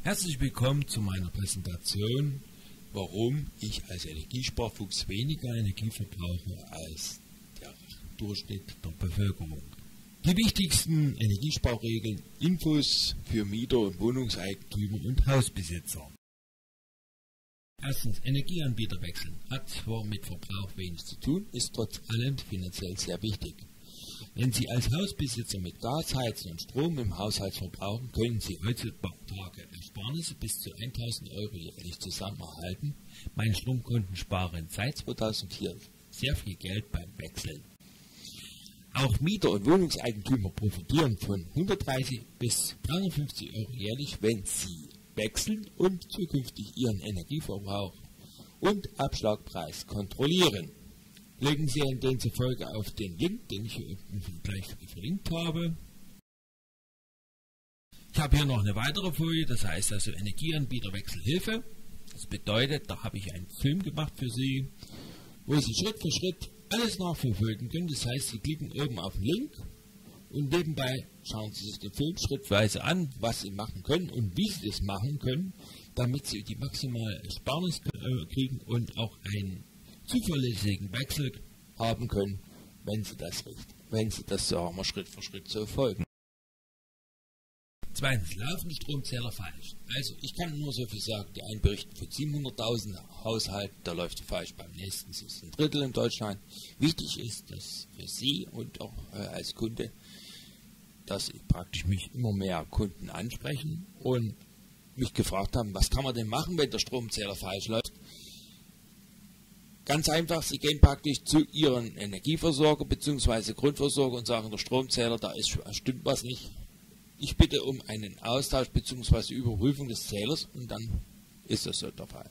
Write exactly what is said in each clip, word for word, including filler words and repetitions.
Herzlich willkommen zu meiner Präsentation, warum ich als Energiesparfuchs weniger Energie verbrauche als der Durchschnitt der Bevölkerung. Die wichtigsten Energiesparregeln, Infos für Mieter und Wohnungseigentümer und Hausbesitzer. Erstens, Energieanbieter wechseln. Hat zwar mit Verbrauch wenig zu tun, ist trotz allem finanziell sehr wichtig. Wenn Sie als Hausbesitzer mit Gas heizen und Strom im Haushalt verbrauchen, können Sie heutzutage Ersparnisse bis zu tausend Euro jährlich zusammenhalten. Meine Stromkunden sparen seit zweitausendvier sehr viel Geld beim Wechseln. Auch Mieter und Wohnungseigentümer profitieren von hundertdreißig bis dreihundertfünfzig Euro jährlich, wenn sie wechseln und zukünftig ihren Energieverbrauch und Abschlagpreis kontrollieren. Legen Sie in dieser Folge auf den Link, den ich hier unten gleich verlinkt habe. Ich habe hier noch eine weitere Folie, das heißt also Energieanbieterwechselhilfe. Das bedeutet, da habe ich einen Film gemacht für Sie, wo Sie Schritt für Schritt alles nachverfolgen können. Das heißt, Sie klicken oben auf den Link und nebenbei schauen Sie sich den Film schrittweise an, was Sie machen können und wie Sie das machen können, damit Sie die maximale Ersparnis kriegen und auch einen zuverlässigen Wechsel haben können, wenn Sie das richtig, wenn Sie das sagen wir, Schritt für Schritt so folgen. Zweitens, laufen die Stromzähler falsch. Also ich kann nur so viel sagen, die einen berichten von siebenhunderttausend Haushalten, da läuft es falsch, beim nächsten ist es ein Drittel in Deutschland. Wichtig ist, dass für Sie und auch äh, als Kunde, dass praktisch mich immer mehr Kunden ansprechen und mich gefragt haben, was kann man denn machen, wenn der Stromzähler falsch läuft. Ganz einfach, Sie gehen praktisch zu Ihren Energieversorger bzw. Grundversorger und sagen, der Stromzähler, da ist, stimmt was nicht. Ich bitte um einen Austausch bzw. Überprüfung des Zählers und dann ist das so der Fall.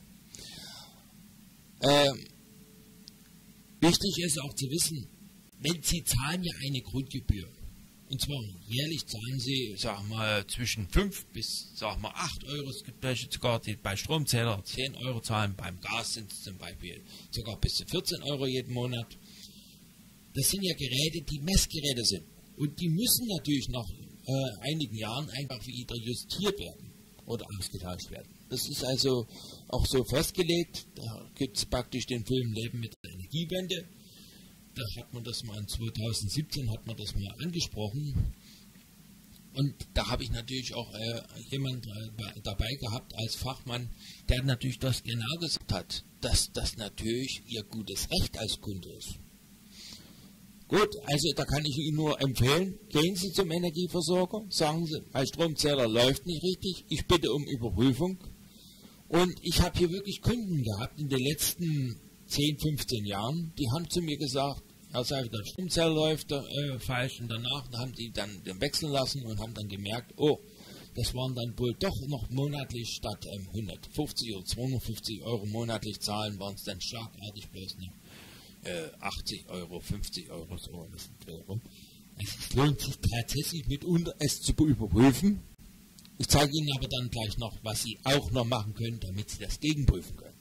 Ähm, wichtig ist auch zu wissen, wenn Sie zahlen ja eine Grundgebühr. Und zwar jährlich zahlen Sie, sagen wir mal, zwischen fünf bis, sagen wir, acht Euro. Es gibt welche sogar, die bei Stromzähler zehn Euro zahlen. Beim Gas sind es zum Beispiel sogar bis zu vierzehn Euro jeden Monat. Das sind ja Geräte, die Messgeräte sind. Und die müssen natürlich nach äh, einigen Jahren einfach wieder justiert werden oder ausgetauscht werden. Das ist also auch so festgelegt. Da gibt es praktisch den Film Leben mit der Energiewende. Da hat man das mal in zweitausendsiebzehn hat man das mal angesprochen und da habe ich natürlich auch äh, jemand äh, dabei gehabt als Fachmann, der natürlich das genau gesagt hat, dass das natürlich ihr gutes Recht als Kunde ist. Gut, also da kann ich Ihnen nur empfehlen, gehen Sie zum Energieversorger, sagen Sie, mein Stromzähler läuft nicht richtig, ich bitte um Überprüfung und ich habe hier wirklich Kunden gehabt in den letzten zehn, fünfzehn Jahren, die haben zu mir gesagt, also der Stromzähler läuft äh, falsch und danach haben die dann den wechseln lassen und haben dann gemerkt, oh, das waren dann wohl doch noch monatlich statt ähm, hundertfünfzig oder zweihundertfünfzig Euro monatlich zahlen, waren es dann schlagartig bloß noch äh, achtzig Euro, fünfzig Euro, so das Euro. Es lohnt sich tatsächlich mitunter es zu überprüfen. Ich zeige Ihnen aber dann gleich noch, was Sie auch noch machen können, damit Sie das gegenprüfen können.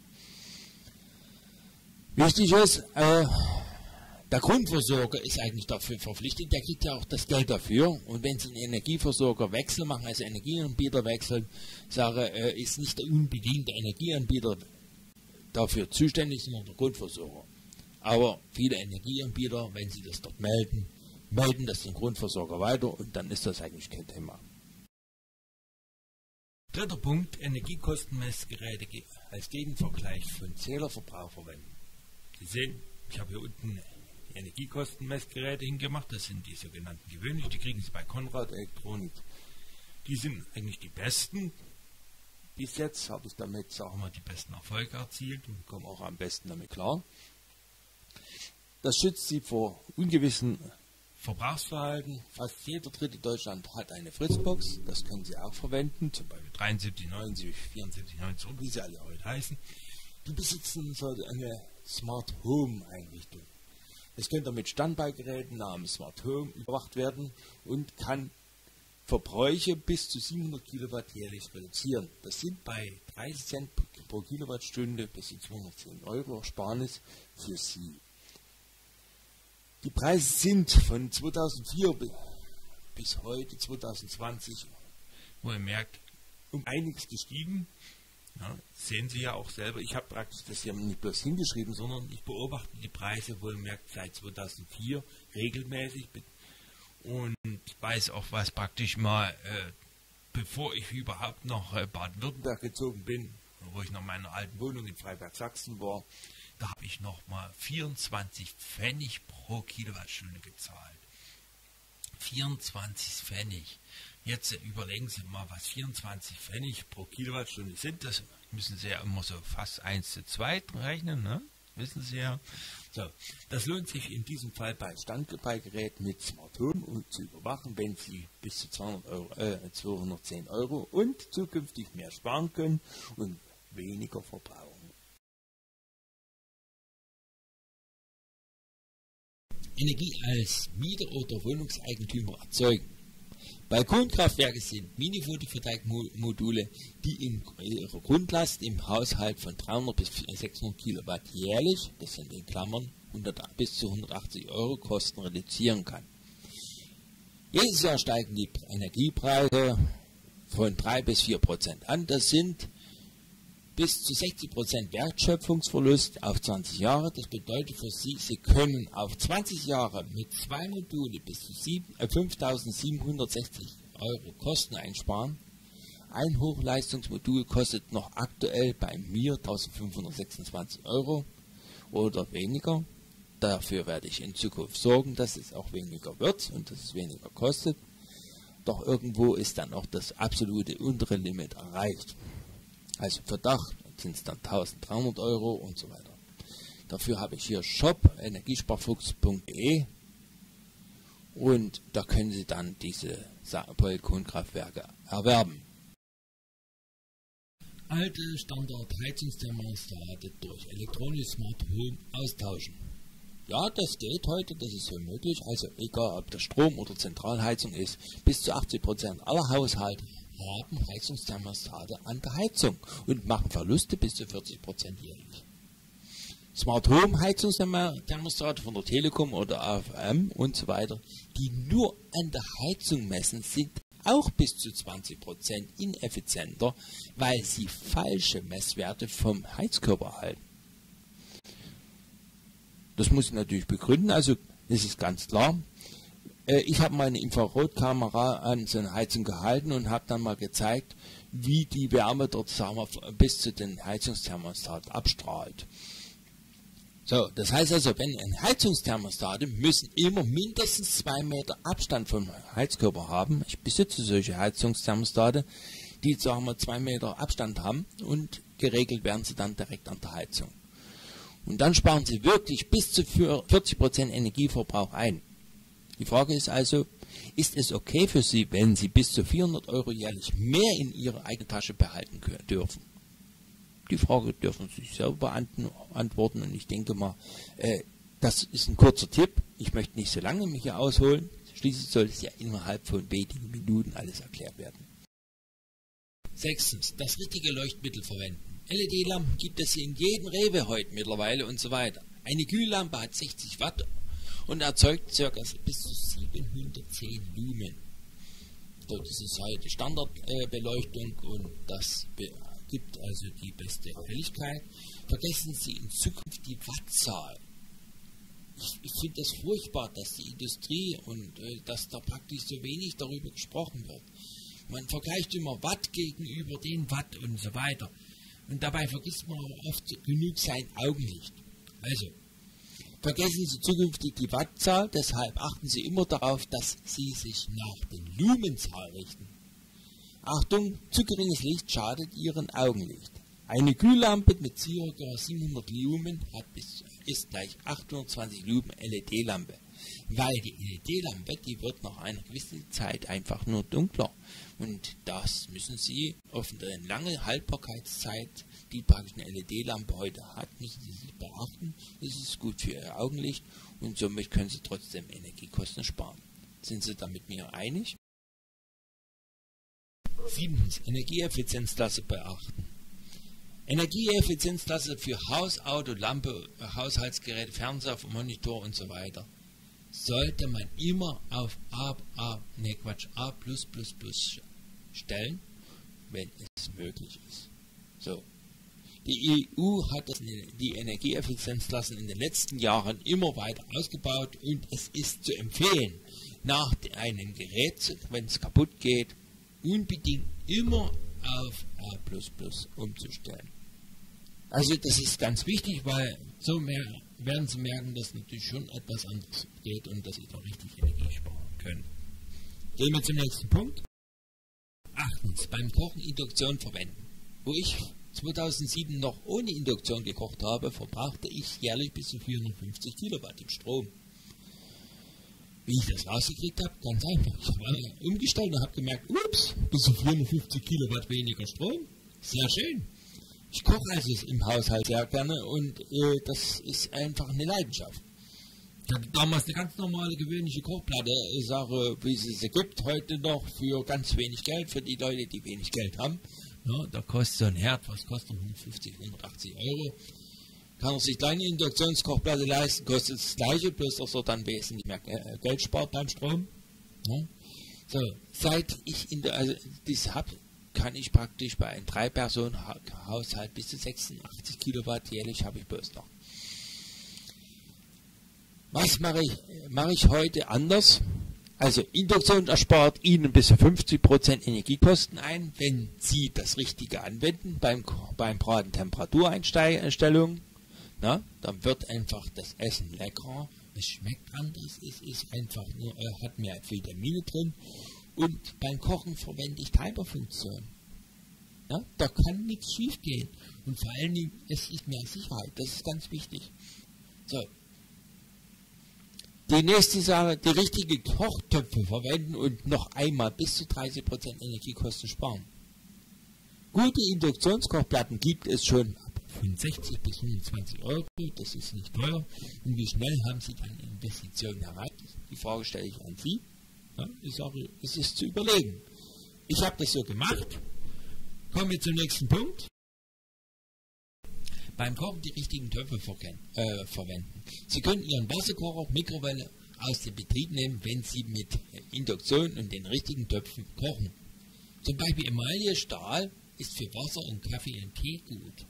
Wichtig ist, äh, der Grundversorger ist eigentlich dafür verpflichtet, der kriegt ja auch das Geld dafür. Und wenn Sie einen Energieversorgerwechsel machen, also Energieanbieter wechseln, sage, äh, ist nicht unbedingt der Energieanbieter dafür zuständig, sondern der Grundversorger. Aber viele Energieanbieter, wenn sie das dort melden, melden das dem Grundversorger weiter und dann ist das eigentlich kein Thema. Dritter Punkt, Energiekostenmessgeräte als Gegenvergleich von Zählerverbrauch verwenden. Sie sehen, ich habe hier unten Energiekostenmessgeräte hingemacht, das sind die sogenannten gewöhnlich, die kriegen Sie bei Konrad Elektronik. Die sind eigentlich die besten. Bis jetzt habe ich damit, sagen wir mal, die besten Erfolge erzielt und komme auch am besten damit klar. Das schützt Sie vor ungewissen Verbrauchsverhalten. Fast jeder dritte in Deutschland hat eine Fritzbox, das können Sie auch verwenden, zum Beispiel dreiundsiebzig, neunundsiebzig, vierundsiebzig, neunzig und wie sie alle heute heißen. Die besitzen so eine Smart Home Einrichtung. Es könnte mit Standbeigeräten namens Smart Home überwacht werden und kann Verbräuche bis zu siebenhundert Kilowatt jährlich reduzieren. Das sind bei dreißig Cent pro Kilowattstunde bis zu zweihundertzehn Euro Ersparnis für Sie. Die Preise sind von zweitausendvier bis heute, zweitausendzwanzig, wo ihr merkt, um einiges gestiegen. Ja, sehen Sie ja auch selber, ich habe praktisch das hier nicht bloß hingeschrieben, sondern ich beobachte die Preise wohlgemerkt seit zweitausendvier regelmäßig und weiß auch, was praktisch mal, äh, bevor ich überhaupt nach äh, Baden-Württemberg gezogen bin, wo ich noch in meiner alten Wohnung in Freiberg-Sachsen war, da habe ich noch mal vierundzwanzig Pfennig pro Kilowattstunde gezahlt. vierundzwanzig Pfennig. Jetzt äh, überlegen Sie mal, was vierundzwanzig Pfennig pro Kilowattstunde sind. Das müssen Sie ja immer so fast eins zu zwei rechnen, ne? Wissen Sie ja. So, das lohnt sich in diesem Fall bei Standbeigeräten mit Smart Home um zu überwachen, wenn Sie bis zu zweihundert Euro, äh, zweihundertzehn Euro und zukünftig mehr sparen können und weniger verbrauchen. Energie als Mieter oder Wohnungseigentümer erzeugen. Balkonkraftwerke sind Mini-Photovoltaikmodule, die in ihrer Grundlast im Haushalt von dreihundert bis sechshundert Kilowatt jährlich, das sind in Klammern hundert bis zu hundertachtzig Euro Kosten reduzieren kann. Jedes Jahr steigen die Energiepreise von drei bis vier Prozent an. Das sind bis zu sechzig Prozent Wertschöpfungsverlust auf zwanzig Jahre. Das bedeutet für Sie, Sie können auf zwanzig Jahre mit zwei Module bis zu fünftausendsiebenhundertsechzig Euro Kosten einsparen. Ein Hochleistungsmodul kostet noch aktuell bei mir eintausendfünfhundertsechsundzwanzig Euro oder weniger. Dafür werde ich in Zukunft sorgen, dass es auch weniger wird und dass es weniger kostet. Doch irgendwo ist dann auch das absolute untere Limit erreicht. Also für Dach sind es dann eintausenddreihundert Euro und so weiter. Dafür habe ich hier shop punkt energiesparfuchs punkt de und da können Sie dann diese Balkonkraftwerke erwerben. Alte Standard-Heizungsthermostate durch elektronisches Smart Home austauschen. Ja, das geht heute, das ist so möglich. Also egal, ob das Strom- oder Zentralheizung ist, bis zu achtzig Prozent aller Haushalte haben Heizungsthermostate an der Heizung und machen Verluste bis zu vierzig Prozent jährlich. Smart Home Heizungsthermostate von der Telekom oder A F M und so weiter, die nur an der Heizung messen, sind auch bis zu zwanzig Prozent ineffizienter, weil sie falsche Messwerte vom Heizkörper erhalten. Das muss ich natürlich begründen, also das ist ganz klar. Ich habe meine Infrarotkamera an so eine Heizung gehalten und habe dann mal gezeigt, wie die Wärme dort, sagen wir, bis zu den Heizungsthermostat abstrahlt. So, das heißt also, wenn ein Heizungsthermostate müssen immer mindestens zwei Meter Abstand vom Heizkörper haben. Ich besitze solche Heizungsthermostate, die, sagen wir, zwei Meter Abstand haben und geregelt werden sie dann direkt an der Heizung. Und dann sparen sie wirklich bis zu vierzig Prozent Energieverbrauch ein. Die Frage ist also, ist es okay für Sie, wenn Sie bis zu vierhundert Euro jährlich mehr in Ihre eigene Tasche behalten können, dürfen? Die Frage dürfen Sie sich selber beantworten und ich denke mal, äh, das ist ein kurzer Tipp. Ich möchte nicht so lange mich hier ausholen. Schließlich soll es ja innerhalb von wenigen Minuten alles erklärt werden. Sechstens, das richtige Leuchtmittel verwenden. L E D-Lampen gibt es in jedem Rewe heute mittlerweile und so weiter. Eine Glühlampe hat sechzig Watt und erzeugt ca. bis zu siebenhundertzehn Lumen. So, das ist heute Standardbeleuchtung äh, und das gibt also die beste Helligkeit. Vergessen Sie in Zukunft die Wattzahl. Ich, ich finde das furchtbar, dass die Industrie und äh, dass da praktisch so wenig darüber gesprochen wird. Man vergleicht immer Watt gegenüber den Watt und so weiter. Und dabei vergisst man oft genug sein Augenlicht. Also, vergessen Sie zukünftig die Wattzahl, deshalb achten Sie immer darauf, dass Sie sich nach den Lumenzahl richten. Achtung, zu geringes Licht schadet Ihren Augenlicht. Eine Glühlampe mit ca. siebenhundert Lumen hat bis, ist gleich achthundertzwanzig Lumen L E D-Lampe. Weil die L E D-Lampe, die wird nach einer gewissen Zeit einfach nur dunkler. Und das müssen Sie auf eine lange Haltbarkeitszeit, die praktisch eine L E D-Lampe heute hat, müssen Sie sich beachten. Das ist gut für Ihr Augenlicht und somit können Sie trotzdem Energiekosten sparen. Sind Sie da mit mir einig? Siebtens. Energieeffizienzklasse beachten. Energieeffizienzklasse für Haus, Auto, Lampe, Haushaltsgerät, Fernseher, Monitor und so weiter sollte man immer auf A, A, ne Quatsch, A plus plus plus stellen. wenn es möglich ist. So. Die E U hat das, die Energieeffizienzklassen in den letzten Jahren immer weiter ausgebaut und es ist zu empfehlen, nach einem Gerät, wenn es kaputt geht, unbedingt immer auf A plus plus umzustellen. Also das ist ganz wichtig, weil so mehr werden Sie merken, dass natürlich schon etwas anderes geht und dass Sie da richtig Energie sparen können. Gehen wir zum nächsten Punkt. Achtens, beim Kochen Induktion verwenden. Wo ich zweitausendsieben noch ohne Induktion gekocht habe, verbrachte ich jährlich bis zu vierhundertfünfzig Kilowatt im Strom. Wie ich das rausgekriegt habe, ganz einfach. Ich habe umgestellt und habe gemerkt, ups, bis zu vierhundertfünfzig Kilowatt weniger Strom. Sehr schön. Ich koche also im Haushalt sehr gerne und äh, das ist einfach eine Leidenschaft. Ich hatte damals eine ganz normale, gewöhnliche Kochplatte, ich sage, wie es sie gibt, heute noch für ganz wenig Geld, für die Leute, die wenig Geld haben. Ja, da kostet so ein Herd, was kostet hundertfünfzig, hundertachtzig Euro. Kann er sich kleine Induktionskochplatte leisten, kostet das gleiche, bloß dass er dann wesentlich mehr Geld spart beim Strom. Ja. So, seit ich in der, also das habe, kann ich praktisch bei einem Drei-Personen-Haushalt bis zu sechsundachtzig Kilowatt jährlich habe ich bloß noch. Was mache ich, mache ich heute anders? Also Induktion erspart Ihnen bis zu fünfzig Prozent Energiekosten ein, wenn Sie das Richtige anwenden beim, beim Braten Temperatureinstellung. Na, dann wird einfach das Essen leckerer, es schmeckt anders, es ist einfach nur, äh, hat mehr Vitamine drin und beim Kochen verwende ich Timer-Funktion. Ja, da kann nichts schief gehen und vor allen Dingen, es ist mehr Sicherheit, das ist ganz wichtig. So. Die nächste Sache, die richtigen Kochtöpfe verwenden und noch einmal bis zu dreißig Prozent Energiekosten sparen. Gute Induktionskochplatten gibt es schon ab fünfundsechzig bis fünfundzwanzig Euro, das ist nicht teuer. Und wie schnell haben Sie dann Investitionen erreicht? Die Frage stelle ich an Sie. Ja, ich sage, es ist zu überlegen. Ich habe das so gemacht. Kommen wir zum nächsten Punkt. Beim Kochen die richtigen Töpfe äh, verwenden. Sie können Ihren Wasserkocher, Mikrowelle aus dem Betrieb nehmen, wenn Sie mit Induktion und den richtigen Töpfen kochen. Zum Beispiel Emaille Stahl ist für Wasser und Kaffee und Tee gut.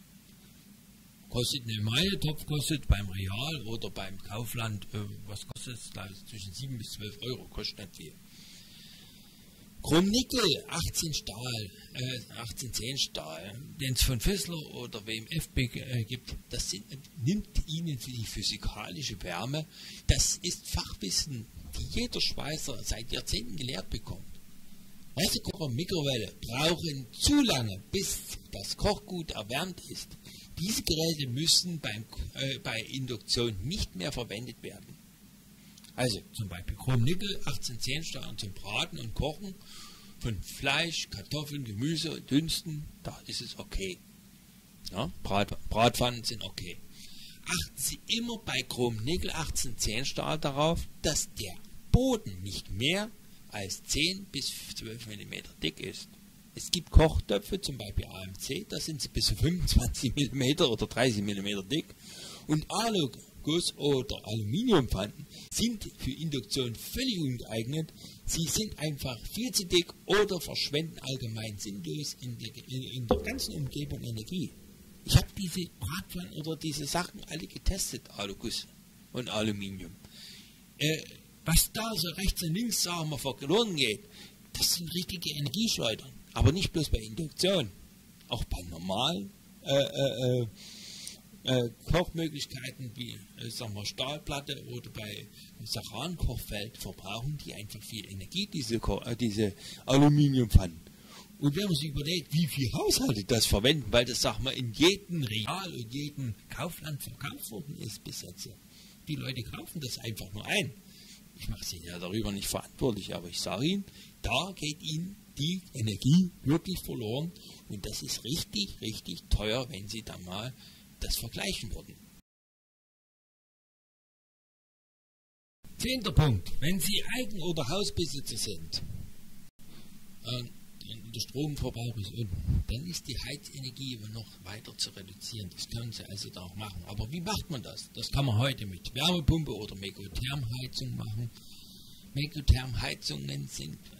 Kostet ein Emaille-Topf, kostet beim Real oder beim Kaufland, äh, was kostet es? Da ist zwischen sieben bis zwölf Euro, kostet nicht viel. Chrom-Nickel, achtzehn Stahl, äh, achtzehn zehn Stahl, den es von Fissler oder W M F äh, gibt, das sind, nimmt Ihnen für die physikalische Wärme. Das ist Fachwissen, die jeder Schweißer seit Jahrzehnten gelehrt bekommt. Wasserkocher und Mikrowelle brauchen zu lange, bis das Kochgut erwärmt ist. Diese Geräte müssen beim, äh, bei Induktion nicht mehr verwendet werden. Also zum Beispiel Chrom-Nickel, achtzehn zehn Stahl zum Braten und Kochen von Fleisch, Kartoffeln, Gemüse und Dünsten, da ist es okay. Ja, Brat, Bratpfannen sind okay. Achten Sie immer bei Chrom-Nickel achtzehn zehn Stahl darauf, dass der Boden nicht mehr als zehn bis zwölf Millimeter dick ist. Es gibt Kochtöpfe, zum Beispiel A M C, da sind sie bis zu fünfundzwanzig Millimeter oder dreißig Millimeter dick. Und Aluguss oder Aluminiumpfannen sind für Induktion völlig ungeeignet. Sie sind einfach viel zu dick oder verschwenden allgemein sinnlos in der, in, in der ganzen Umgebung Energie. Ich habe diese Bratpfannen oder diese Sachen alle getestet, Aluguss und Aluminium. Äh, was da so rechts und links, sagen wir, verloren geht, das sind richtige Energieschleudern. Aber nicht bloß bei Induktion, auch bei normalen äh, äh, äh, Kochmöglichkeiten wie äh, sagen wir, Stahlplatte oder bei Saran-Kochfeld verbrauchen die einfach viel Energie, diese, äh, diese Aluminiumpfannen. Und wenn man sich überlegt, wie viele Haushalte das verwenden, weil das, sag mal, in jedem Real und jedem Kaufland verkauft worden ist bis jetzt. Die Leute kaufen das einfach nur ein. Ich mache sie ja darüber nicht verantwortlich, aber ich sage Ihnen, da geht Ihnen die Energie wirklich verloren und das ist richtig, richtig teuer, wenn Sie da mal das vergleichen würden. Zehnter Punkt. Wenn Sie Eigen- oder Hausbesitzer sind äh, und der Stromverbrauch ist unten, dann ist die Heizenergie noch weiter zu reduzieren. Das können Sie also da auch machen. Aber wie macht man das? Das kann man heute mit Wärmepumpe oder Mekothermheizung machen. Mekothermheizungen sind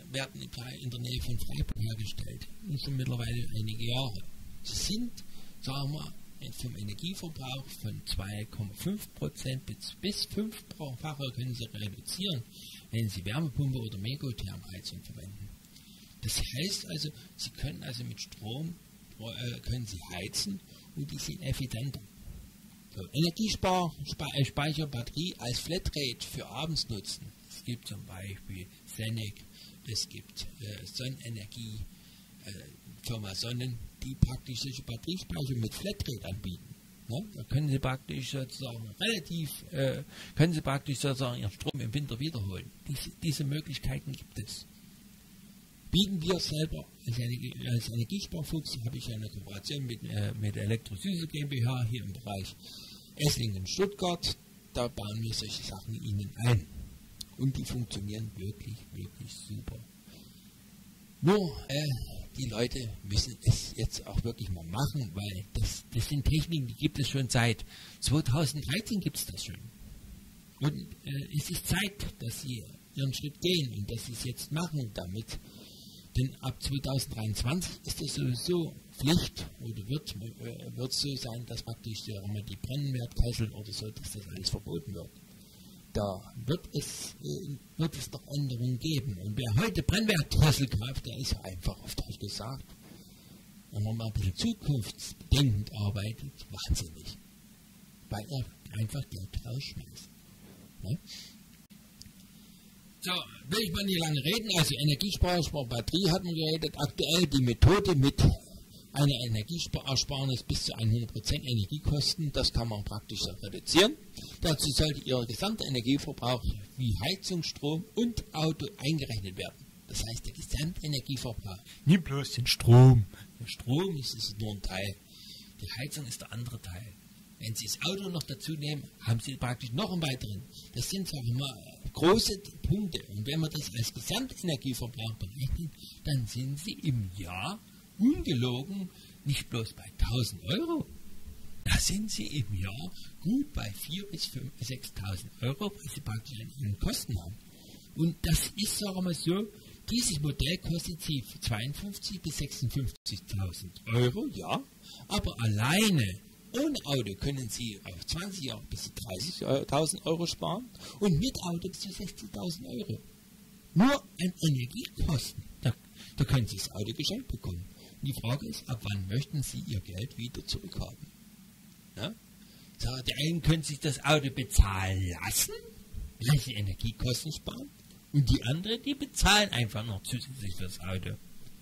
werden in der Nähe von Freiburg hergestellt. Und schon mittlerweile einige Jahre. Sie sind, sagen wir, vom Energieverbrauch von zwei Komma fünf Prozent bis, bis fünffacher können Sie reduzieren, wenn Sie Wärmepumpe oder Megothermheizung verwenden. Das heißt also, Sie können also mit Strom äh, können Sie heizen und die sind effizienter. So, Energiespeicher, Batterie als Flatrate für abends nutzen. Es gibt zum Beispiel Senec, es gibt äh, Sonnenenergie, äh, Firma Sonnen, die praktisch solche Batteriespeicher mit Flatrate anbieten. Ne? Da können Sie praktisch sozusagen relativ, äh, können Sie praktisch sozusagen Ihren Strom im Winter wiederholen. Diese, diese Möglichkeiten gibt es. Bieten wir selber als, Energie, als Energiesparfuchs, habe ich eine Kooperation mit, äh, mit Elektrosüße GmbH hier im Bereich Esslingen-Stuttgart. Da bauen wir solche Sachen Ihnen ein. Und die funktionieren wirklich, wirklich super. Nur, äh, die Leute müssen es jetzt auch wirklich mal machen, weil das, das sind Techniken, die gibt es schon seit zweitausenddreizehn gibt es das schon. Und äh, es ist Zeit, dass Sie Ihren Schritt gehen und dass Sie es jetzt machen damit. Denn ab zweitausenddreiundzwanzig ist es sowieso Pflicht oder wird äh, wird so sein, dass praktisch ja, die Brennwertkessel oder so, dass das alles verboten wird. Da wird es, äh, wird es doch Änderungen geben. Und wer heute Brennwertkessel kauft, der ist ja einfach auf Deutsch gesagt, wenn man mal ein bisschen zukunftsdenkend arbeitet, wahnsinnig. Weil er einfach Geld rausschmeißt. Ne? So, will ich mal nicht lange reden. Also Energiespar, Batterie hat man geredet. Aktuell die Methode mit einer Energiesparersparnis bis zu hundert Prozent Energiekosten, das kann man praktisch reduzieren. Dazu sollte Ihr gesamter Energieverbrauch wie Heizung, Strom und Auto eingerechnet werden. Das heißt, der Gesamtenergieverbrauch. Nicht bloß den Strom. Der Strom ist, ist nur ein Teil. Die Heizung ist der andere Teil. Wenn Sie das Auto noch dazu nehmen, haben Sie praktisch noch einen weiteren. Das sind, sagen wir mal, große Punkte. Und wenn man das als Gesamtenergieverbrauch berechnet, dann sind Sie im Jahr ungelogen nicht bloß bei tausend Euro. Da sind Sie im Jahr gut bei viertausend bis sechstausend Euro, weil Sie praktisch an Ihren Kosten haben. Und das ist, sagen wir mal so, dieses Modell kostet Sie zweiundfünfzigtausend bis sechsundfünfzigtausend Euro, ja, aber alleine ohne Auto können Sie auf zwanzig Jahre bis zu dreißigtausend Euro sparen und mit Auto bis zu sechzigtausend Euro. Nur an Energiekosten. Da, da können Sie das Auto geschenkt bekommen. Und die Frage ist, ab wann möchten Sie Ihr Geld wieder zurückhaben? Ja? So, die einen können sich das Auto bezahlen lassen, weil sie Energiekosten sparen. Und die anderen, die bezahlen einfach noch zusätzlich für das Auto.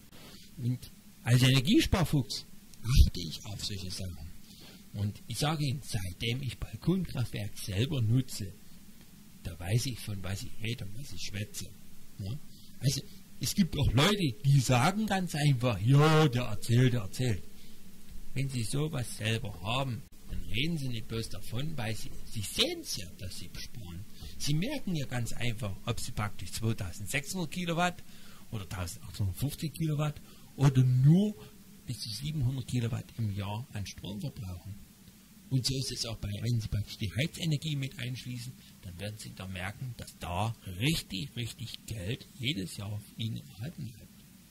Und als Energiesparfuchs achte ich auf solche Sachen. Und ich sage Ihnen, seitdem ich Balkonkraftwerk selber nutze, da weiß ich, von was ich rede und was ich schwätze. Ja? Also, es gibt auch Leute, die sagen ganz einfach, ja, der erzählt, der erzählt. Wenn Sie sowas selber haben, dann reden Sie nicht bloß davon, weil Sie, Sie sehen es ja, dass Sie sparen. Sie merken ja ganz einfach, ob Sie praktisch zweitausendsechshundert Kilowatt oder eintausendachthundertfünfzig Kilowatt oder nur bis zu siebenhundert Kilowatt im Jahr an Strom verbrauchen. Und so ist es auch bei, wenn Sie praktisch die Heizenergie mit einschließen, dann werden Sie da merken, dass da richtig, richtig Geld jedes Jahr auf Ihnen erhalten bleibt.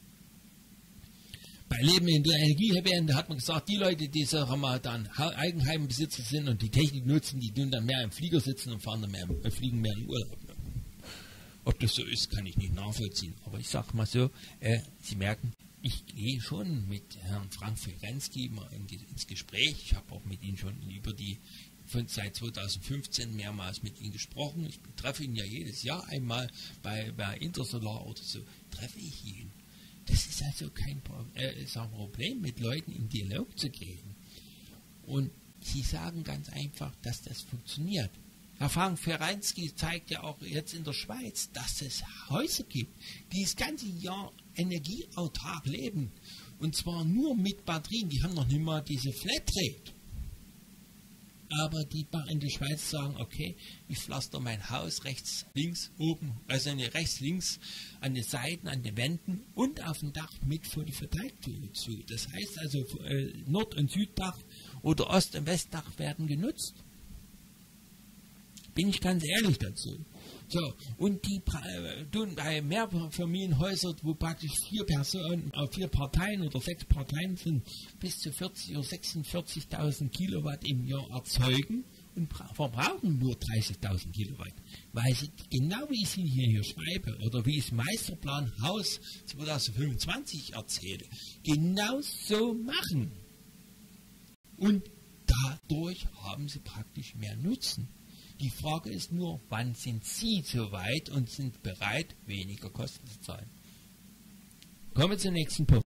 Bei Leben in der Energiewende hat man gesagt, die Leute, die sagen wir dann Eigenheimbesitzer sind und die Technik nutzen, die tun dann mehr im Flieger sitzen und fahren dann mehr, äh, fliegen mehr in Urlaub. Ob das so ist, kann ich nicht nachvollziehen. Aber ich sage mal so, äh, Sie merken, ich gehe schon mit Herrn Frank Ferenski mal in, ins Gespräch. Ich habe auch mit ihm schon über die, von seit zweitausendfünfzehn mehrmals mit ihm gesprochen. Ich treffe ihn ja jedes Jahr einmal bei, bei Intersolar oder so, treffe ich ihn. Das ist also kein äh, ist ein Problem, mit Leuten in Dialog zu gehen. Und sie sagen ganz einfach, dass das funktioniert. Herr Frank Ferenski zeigt ja auch jetzt in der Schweiz, dass es Häuser gibt, die das ganze Jahr energieautark leben. Und zwar nur mit Batterien. Die haben noch nicht mal diese Flatrate. Aber die in der Schweiz sagen, okay, ich pflaster mein Haus rechts, links, oben, also rechts, links, an den Seiten, an den Wänden und auf dem Dach mit Photovoltaik zu. Das heißt also, äh, Nord- und Süddach oder Ost- und Westdach werden genutzt. Bin ich ganz ehrlich dazu. So, und die äh, tun bei Mehrfamilienhäusern, wo praktisch vier Personen, äh, vier Parteien oder sechs Parteien sind, bis zu vierzig oder sechsundvierzigtausend Kilowatt im Jahr erzeugen und verbrauchen nur dreißigtausend Kilowatt. Weil sie, genau wie ich sie hier, hier schreibe, oder wie ich es Meisterplan Haus zwanzig fünfundzwanzig erzähle, genau so machen. Und dadurch haben sie praktisch mehr Nutzen. Die Frage ist nur, wann sind Sie so weit und sind bereit, weniger Kosten zu zahlen? Kommen wir zum nächsten Punkt.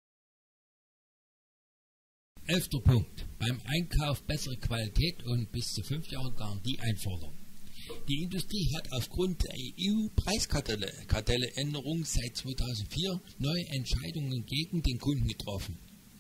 Elfter Punkt. Beim Einkauf bessere Qualität und bis zu fünf Jahre Garantie einfordern. Die Industrie hat aufgrund der E U-Preiskartelle-Änderung seit zweitausendvier neue Entscheidungen gegen den Kunden getroffen.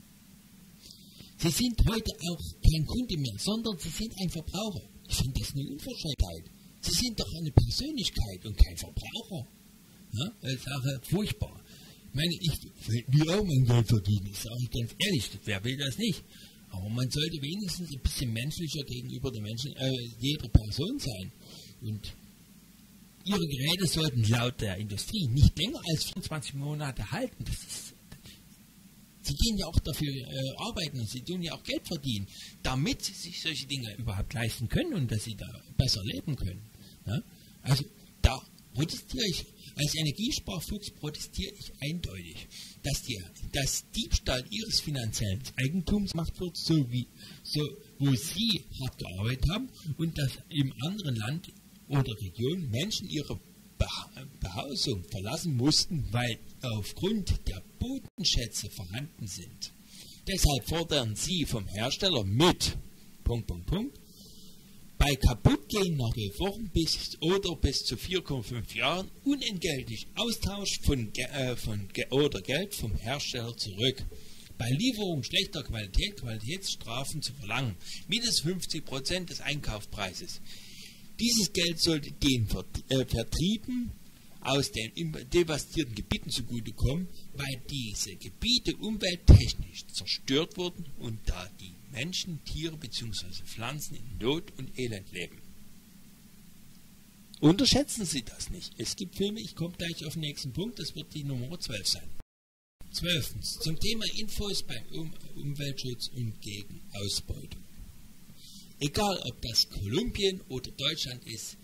Sie sind heute auch kein Kunde mehr, sondern Sie sind ein Verbraucher. Ich finde das eine Unverschämtheit. Sie sind doch eine Persönlichkeit und kein Verbraucher. Ja, das ist auch furchtbar. Ich meine, ich will auch mein Geld verdienen, das sage ich ganz ehrlich, wer will das nicht? Aber man sollte wenigstens ein bisschen menschlicher gegenüber den Menschen, äh, jeder Person sein. Und Ihre Geräte sollten laut der Industrie nicht länger als vierundzwanzig Monate halten. Das ist Sie gehen ja auch dafür äh, arbeiten und sie tun ja auch Geld verdienen, damit sie sich solche Dinge überhaupt leisten können und dass sie da besser leben können. Ja? Also da protestiere ich, als Energiesparfuchs protestiere ich eindeutig, dass die, dass Diebstahl ihres finanziellen Eigentums gemacht wird, so wie, so, wo sie hart gearbeitet haben und dass im anderen Land oder Region Menschen ihre Behausung verlassen mussten, weil aufgrund der Bodenschätze vorhanden sind. Deshalb fordern sie vom Hersteller mit Punkt, Punkt, Punkt, bei Kaputtgehen nach zwölf Wochen bis oder bis zu vier Komma fünf Jahren unentgeltlich Austausch von, äh, von oder Geld vom Hersteller zurück. Bei Lieferung schlechter Qualität Qualitätsstrafen zu verlangen, mindestens fünfzig Prozent des Einkaufspreises. Dieses Geld sollte den Vertrieben aus den devastierten Gebieten zugutekommen, weil diese Gebiete umwelttechnisch zerstört wurden und da die Menschen, Tiere bzw. Pflanzen in Not und Elend leben. Unterschätzen Sie das nicht. Es gibt Filme, ich komme gleich auf den nächsten Punkt, das wird die Nummer zwölf sein. Zwölftens, zum Thema Infos beim um Umweltschutz und gegen Ausbeutung. Egal, ob das Kolumbien oder Deutschland ist,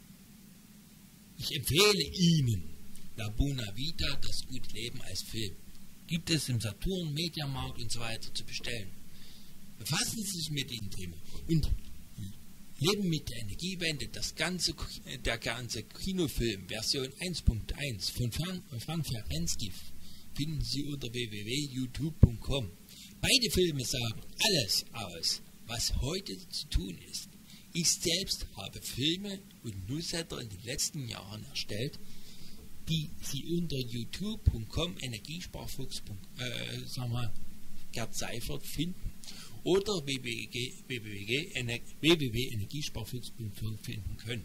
ich empfehle Ihnen La Buena Vita, das gute Leben als Film. Gibt es im Saturn, Mediamarkt und so weiter zu bestellen. Befassen Sie sich mit diesem Thema und leben mit der Energiewende. Das ganze, der ganze Kinofilm Version eins Punkt eins von Frank Ferensky finden Sie unter w w w punkt youtube punkt com. Beide Filme sagen alles aus, was heute zu tun ist. Ich selbst habe Filme und Newsletter in den letzten Jahren erstellt, die Sie unter youtube punkt com Energiesparfuchs äh, sagen wir, Gerd Seifert finden oder w w w punkt energiesparfuchs punkt com finden können.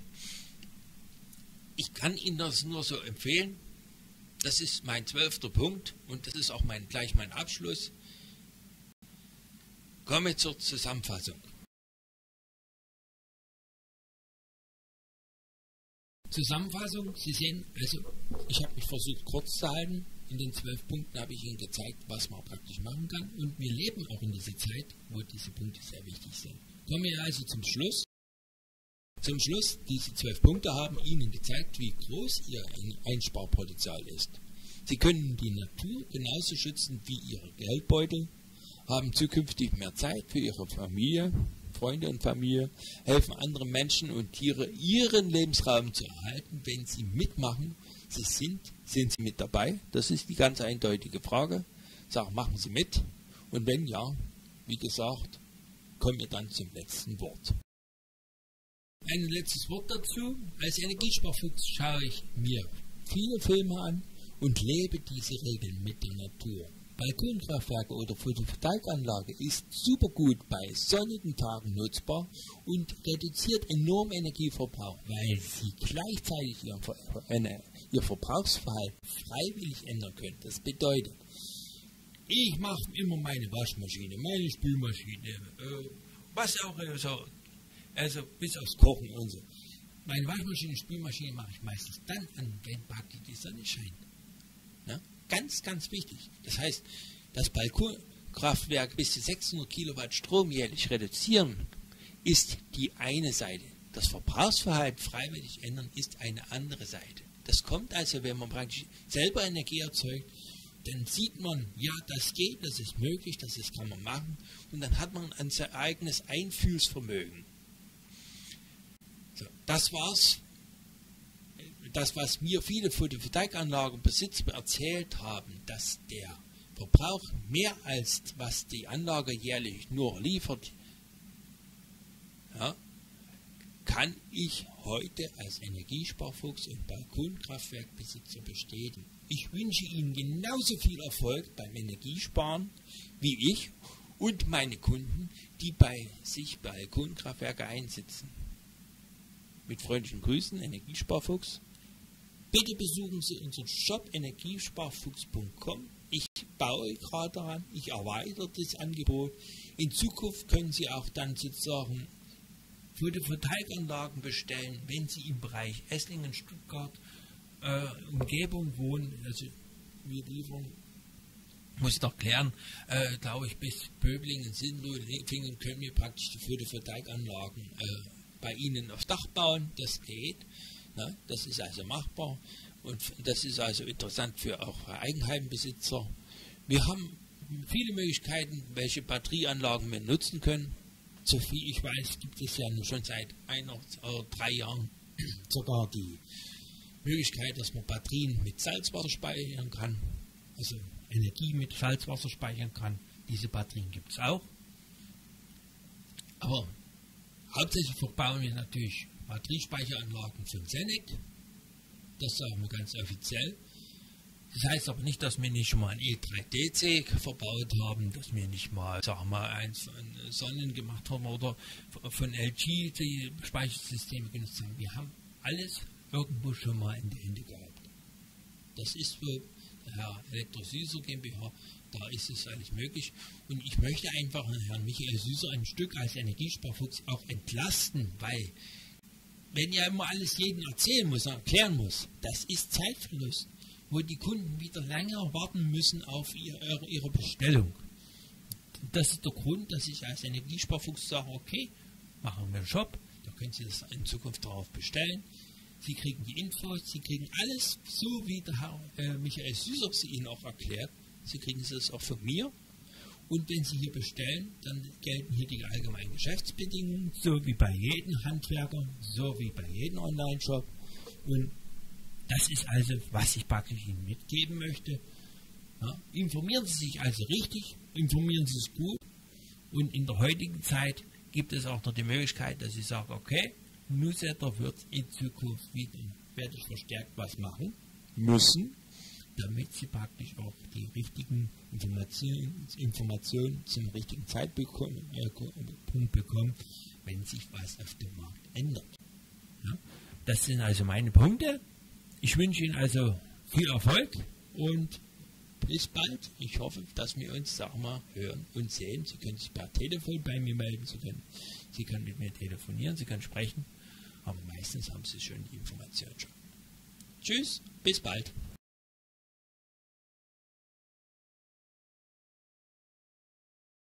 Ich kann Ihnen das nur so empfehlen. Das ist mein zwölfter Punkt und das ist auch mein, gleich mein Abschluss. Komme zur Zusammenfassung. Zusammenfassung, Sie sehen, also ich habe mich versucht kurz zu halten. In den zwölf Punkten habe ich Ihnen gezeigt, was man praktisch machen kann. Und wir leben auch in dieser Zeit, wo diese Punkte sehr wichtig sind. Kommen wir also zum Schluss. Zum Schluss, diese zwölf Punkte haben Ihnen gezeigt, wie groß Ihr Einsparpotenzial ist. Sie können die Natur genauso schützen wie Ihre Geldbeutel, haben zukünftig mehr Zeit für Ihre Familie, Freunde und Familie, helfen anderen Menschen und Tiere, ihren Lebensraum zu erhalten, wenn sie mitmachen. Sie sind, sind Sie mit dabei? Das ist die ganz eindeutige Frage. Sag, machen Sie mit? Und wenn ja, wie gesagt, kommen wir dann zum letzten Wort. Ein letztes Wort dazu. Als Energiesparfuchs schaue ich mir viele Filme an und lebe diese Regeln mit der Natur. Balkonkraftwerke oder Photovoltaikanlage ist super gut bei sonnigen Tagen nutzbar und reduziert enorm Energieverbrauch, weil Sie gleichzeitig Ihren Ver äh, Ihr Verbrauchsverhalten freiwillig ändern können. Das bedeutet, ich mache immer meine Waschmaschine, meine Spülmaschine, äh, was auch so, also bis aufs Kochen und so. meine Waschmaschine und Spülmaschine mache ich meistens dann an, wenn praktisch die Sonne scheint. Ja? Ganz, ganz wichtig. Das heißt, das Balkonkraftwerk bis zu sechshundert Kilowatt Strom jährlich reduzieren, ist die eine Seite. Das Verbrauchsverhalten freiwillig ändern ist eine andere Seite. Das kommt also, wenn man praktisch selber Energie erzeugt, dann sieht man, ja, das geht, das ist möglich, das ist, kann man machen, und dann hat man ein sein eigenes Einfühlsvermögen. So, das war's. Das, was mir viele Photovoltaikanlagenbesitzer erzählt haben, dass der Verbrauch mehr als was die Anlage jährlich nur liefert, ja, kann ich heute als Energiesparfuchs und Balkonkraftwerkbesitzer bestätigen. Ich wünsche Ihnen genauso viel Erfolg beim Energiesparen wie ich und meine Kunden, die bei sich Balkonkraftwerke einsetzen. Mit freundlichen Grüßen, Energiesparfuchs. Bitte besuchen Sie unseren Shop energiesparfuchs punkt com. Ich baue gerade daran, ich erweitere das Angebot. In Zukunft können Sie auch dann sozusagen Photovoltaikanlagen bestellen, wenn Sie im Bereich Esslingen, Stuttgart, äh, Umgebung wohnen. Also wir liefern, muss noch klären, äh, glaube ich, bis Böblingen, Sindlow, Lefingen können wir praktisch die Photovoltaikanlagen äh, bei Ihnen aufs Dach bauen. Das geht. Na, das ist also machbar und das ist also interessant für auch Eigenheimbesitzer. Wir haben viele Möglichkeiten, welche Batterieanlagen wir nutzen können. So viel ich weiß, gibt es ja nur schon seit einer oder drei Jahren sogar die Möglichkeit, dass man Batterien mit Salzwasser speichern kann, also Energie mit Salzwasser speichern kann. Diese Batterien gibt es auch. Aber hauptsächlich verbauen wir natürlich Batteriespeicheranlagen von Senec. Das sagen wir ganz offiziell. Das heißt aber nicht, dass wir nicht schon mal ein E drei D C verbaut haben, dass wir nicht mal, sagen wir mal, eins von Sonnen gemacht haben oder von L G die Speichersysteme genutzt haben. Wir haben alles irgendwo schon mal in die Hände gehabt. Das ist für Herr Elektrosüßer GmbH, da ist es alles möglich. Und ich möchte einfach Herrn Michael Süßer ein Stück als Energiesparfuchs auch entlasten, weil wenn ja immer alles jedem erzählen muss, erklären muss, das ist Zeitverlust, wo die Kunden wieder länger warten müssen auf ihre, ihre Bestellung. Das ist der Grund, dass ich als Energiesparfuchs sage, okay, machen wir einen Shop, da können Sie das in Zukunft darauf bestellen. Sie kriegen die Infos, Sie kriegen alles, so wie der Herr äh, Michael Süßer sie Ihnen auch erklärt. Sie kriegen das auch von mir. Und wenn Sie hier bestellen, dann gelten hier die allgemeinen Geschäftsbedingungen, so wie bei jedem Handwerker, so wie bei jedem Online-Shop. Und das ist also, was ich praktisch Ihnen mitgeben möchte. Ja, informieren Sie sich also richtig, informieren Sie sich gut. Und in der heutigen Zeit gibt es auch noch die Möglichkeit, dass Sie sagen, okay, Newsletter wird in Zukunft wieder, werde ich verstärkt was machen müssen, damit Sie praktisch auch die richtigen Informationen, Informationen zum richtigen Zeitpunkt bekommen, wenn sich was auf dem Markt ändert. Ja? Das sind also meine Punkte. Ich wünsche Ihnen also viel Erfolg und bis bald. Ich hoffe, dass wir uns, sagen wir, hören und sehen. Sie können sich per Telefon bei mir melden, Sie können, Sie können mit mir telefonieren, Sie können sprechen, aber meistens haben Sie schon die Information schon. Tschüss, bis bald.